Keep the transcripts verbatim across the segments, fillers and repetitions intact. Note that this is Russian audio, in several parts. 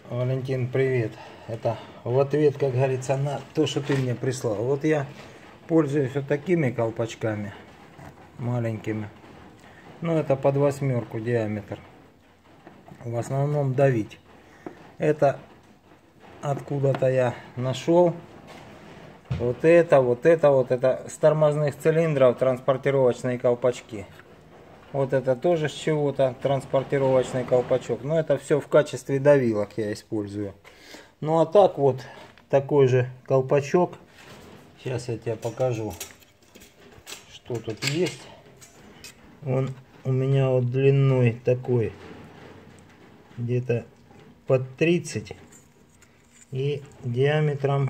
Валентин, привет. Это в ответ, как говорится, на то, что ты мне прислал. Вот я пользуюсь вот такими колпачками маленькими. Ну, это под восьмерку диаметр. В основном давить. Это откуда-то я нашел. Вот это, вот это, вот это с тормозных цилиндров транспортировочные колпачки. Вот это тоже с чего-то транспортировочный колпачок. Но это все в качестве давилок я использую. Ну а так вот такой же колпачок. Сейчас я тебе покажу, что тут есть. Он у меня вот длиной такой, где-то под тридцать. И диаметром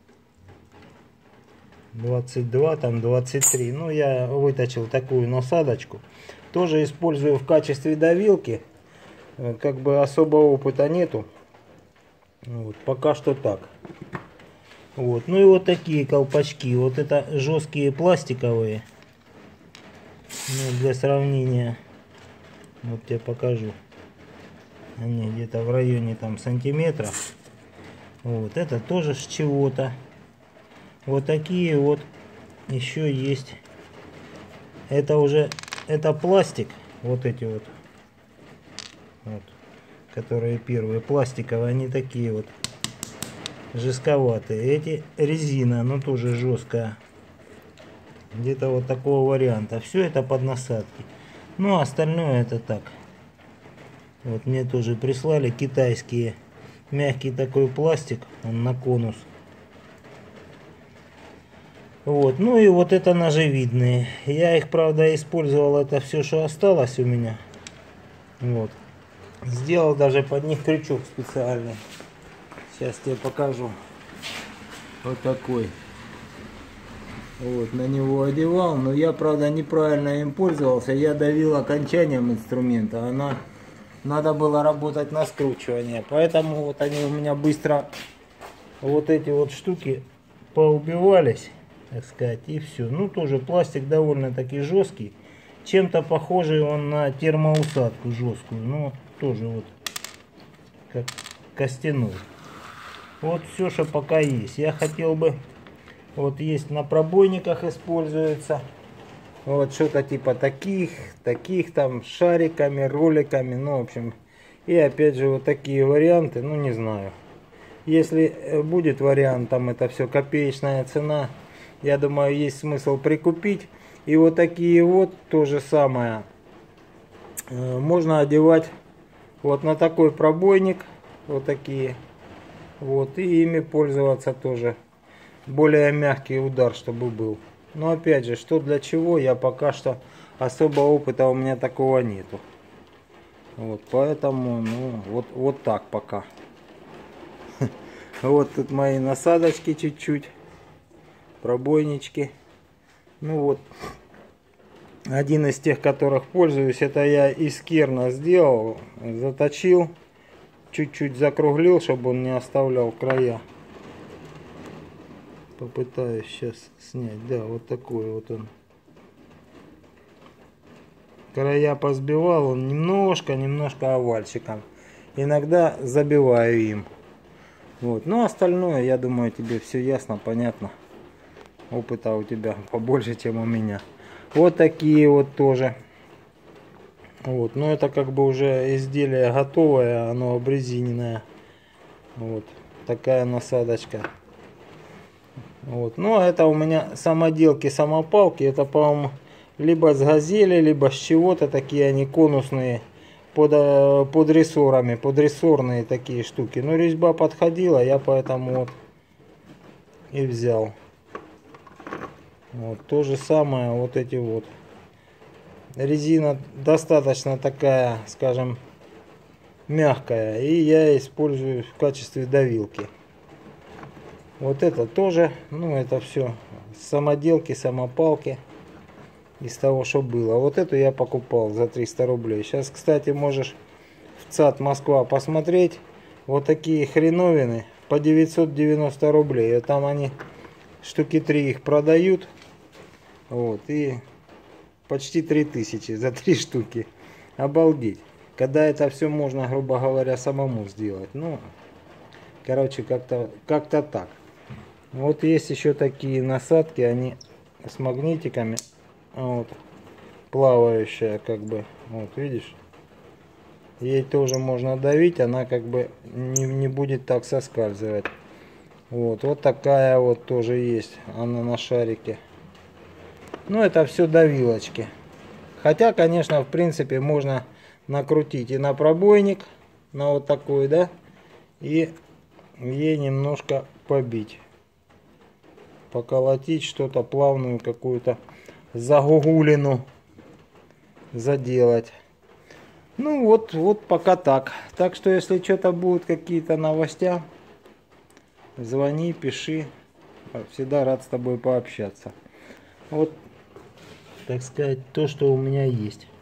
двадцать два, там двадцать три. Ну, я выточил такую насадочку. Тоже использую в качестве давилки. Как бы особого опыта нету. Вот, пока что так. Вот. Ну и вот такие колпачки. Вот это жесткие пластиковые. Ну, для сравнения. Вот тебе покажу. Они где-то в районе там сантиметра. Вот. Это тоже с чего-то. Вот такие вот еще есть. Это уже, это пластик. Вот эти вот. Вот. Которые первые пластиковые. Они такие вот жестковатые. Эти резина, но тоже жесткая. Где-то вот такого варианта. Все это под насадки. Ну а остальное это так. Вот мне тоже прислали китайские. Мягкий такой пластик. Он на конус. Вот, ну и вот это ножевидные. Я их, правда, использовал, это все, что осталось у меня. Вот. Сделал даже под них крючок специальный. Сейчас тебе покажу. Вот такой. Вот, на него одевал, но я, правда, неправильно им пользовался. Я давил окончанием инструмента. Она, надо было работать на скручивание. Поэтому вот они у меня быстро, вот эти вот штуки поубивались. Так сказать, и все. Ну, тоже пластик довольно-таки жесткий. Чем-то похожий он на термоусадку жесткую. Ну, тоже вот как костяной. Вот все, что пока есть. Я хотел бы, вот есть на пробойниках используется. Вот что-то типа таких, таких там шариками, роликами. Ну, в общем, и опять же вот такие варианты. Ну, не знаю. Если будет вариант, там это все копеечная цена. Я думаю, есть смысл прикупить. И вот такие вот, то же самое. Можно одевать вот на такой пробойник. Вот такие. Вот. И ими пользоваться тоже. Более мягкий удар, чтобы был. Но опять же, что для чего, я пока что особо опыта у меня такого нету. Вот. Поэтому, ну, вот, вот так пока. Вот тут мои насадочки чуть-чуть. Пробойнички. Ну вот, один из тех, которых пользуюсь, это я из керна сделал, заточил, чуть-чуть закруглил, чтобы он не оставлял края. Попытаюсь сейчас снять. Да, вот такой вот он. Края позбивал, он немножко, немножко овальчиком. Иногда забиваю им. Вот, но остальное, я думаю, тебе все ясно, понятно. Опыта у тебя побольше, чем у меня. Вот такие вот тоже. Вот, но это как бы уже изделие готовое, оно обрезиненное. Вот такая насадочка. Вот, ну а это у меня самоделки, самопалки. Это, по-моему, либо с газели, либо с чего-то. Такие они конусные, под, под рессорами, под рессорные такие штуки. Но резьба подходила, я поэтому вот и взял. Вот то же самое, вот эти вот. Резина достаточно такая, скажем, мягкая. И я использую в качестве давилки. Вот это тоже, ну это все самоделки, самопалки. Из того, что было. Вот эту я покупал за триста рублей. Сейчас, кстати, можешь в ЦАД Москва посмотреть. Вот такие хреновины по девятьсот девяносто рублей. И там они штуки три их продают. Вот, и почти три тысячи за три штуки. Обалдеть. когда это все можно, грубо говоря, самому сделать. Ну, короче, как-то как-то так. Вот есть еще такие насадки, они с магнитиками, вот, плавающая, как бы, вот, видишь, ей тоже можно давить, она как бы не, не будет так соскальзывать. Вот, вот такая вот тоже есть, она на шарике. Ну, это все давилочки. Хотя, конечно, в принципе, можно накрутить и на пробойник, на вот такой, да, и ей немножко побить. Поколотить что-то, плавную какую-то загугулину заделать. Ну вот, вот пока так. Так что если что-то будут какие-то новости, звони, пиши. Всегда рад с тобой пообщаться. Вот, так сказать, то, что у меня есть.